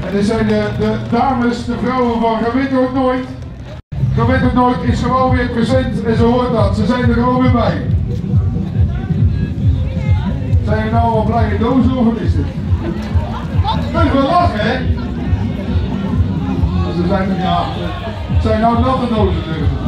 En dit zijn de dames, de vrouwen van Gewit Wordt Nooit. Gewit Wordt Nooit is gewoon weer present en ze hoort dat. Ze zijn er gewoon weer bij. Zijn je nou al blije dozen of wat is dit? Kun je wel lachen, hè? Ze zijn er, ja. Het zijn nou natte dozen.